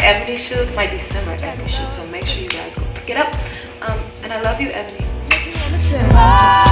Ebony shoe, my December Ebony shoe. So make sure you guys go pick it up. And I love you, Ebony.